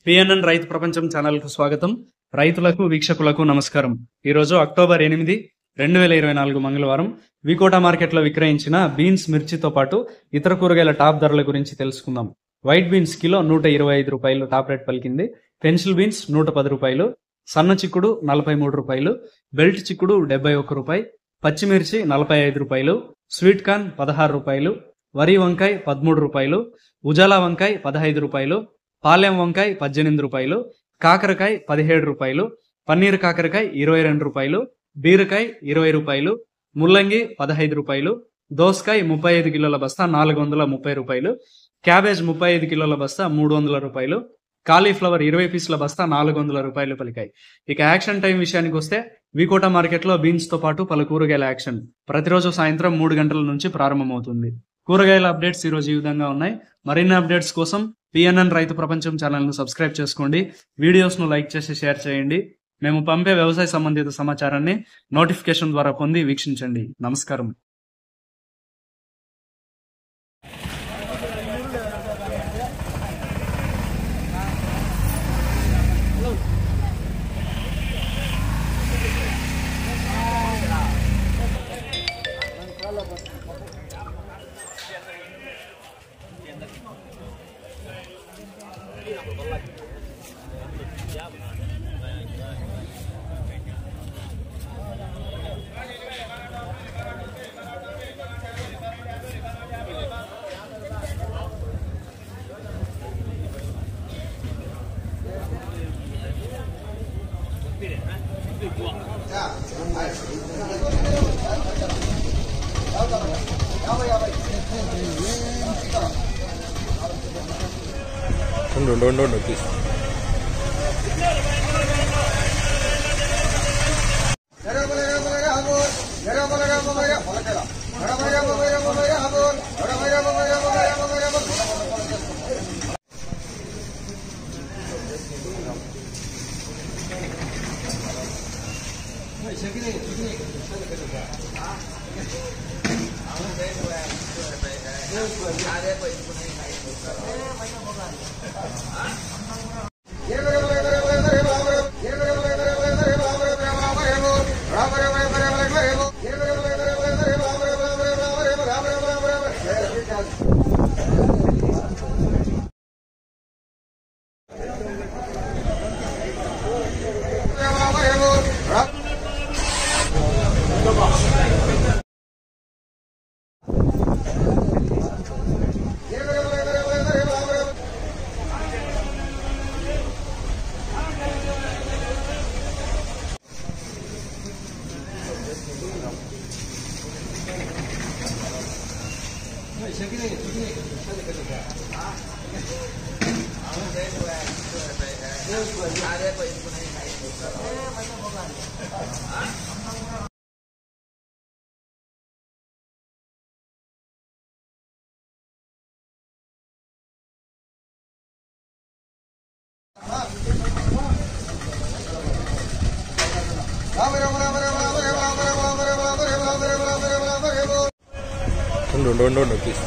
PNN రైతు ప్రపంచం channel కు స్వాగతం. రైతులకు వీక్షకులకు నమస్కారం. ఈ రోజు అక్టోబర్ 8, 2024 మంగళవారం వికోటా మార్కెట్లో విక్రయించిన బీన్స్, మిర్చితో పాటు ఇతర కూరగాయల టాప్ ధరల గురించి తెలుసుకుందాం. వైట్ బీన్స్ కిలో 125 రూపాయలు టాప్ రేట్ పలికింది. పెన్సిల్ బీన్స్ 110 రూపాయలు, సన్న చిక్కుడు 43 రూపాయలు, బెల్ట్ చిక్కుడు 71 రూపాయి, పచ్చిమిర్చి 45 రూపాయలు, స్వీట్ కార్న్ 16 రూపాయలు, వరి వంకాయ 13 రూపాయలు, ఉజాలా వంకాయ 15 రూపాయలు, పాలెం వంకాయ 18 రూపాయలు, కాకరకాయ 17 రూపాయలు, పన్నీర్ కాకరకాయ 22 రూపాయలు, బీరకాయ 20 రూపాయలు, ముల్లంగి 15 రూపాయలు, దోసకాయ 35 కిలోల బస్తా 430 రూపాయలు, క్యాబేజ్ 35 కిలోల బస్తా 300 రూపాయలు, కాలీఫ్లవర్ 20 పీసుల బస్తా 400 రూపాయలు పలికాయి. ఇక యాక్షన్ టైం విషయానికి వస్తే వికోటా మార్కెట్లో బీన్స్ తో పాటు పలు కూరగాయల యాక్షన్ ప్రతిరోజు సాయంత్రం 3 గంటల నుంచి ప్రారంభమవుతుంది. కూరగాయల అప్డేట్స్ ఈ రోజు ఈ విధంగా ఉన్నాయి. మరిన్ని అప్డేట్స్ కోసం పిఎన్ఎన్ రైతు ప్రపంచం ఛానల్ ను సబ్స్క్రైబ్ చేసుకోండి. వీడియోస్ ను లైక్ చేసి షేర్ చేయండి. మేము పంపే వ్యవసాయ సంబంధిత సమాచారాన్ని నోటిఫికేషన్ ద్వారా పొంది వీక్షించండి. నమస్కారం. ఉండు తీసు ఉండు తీసు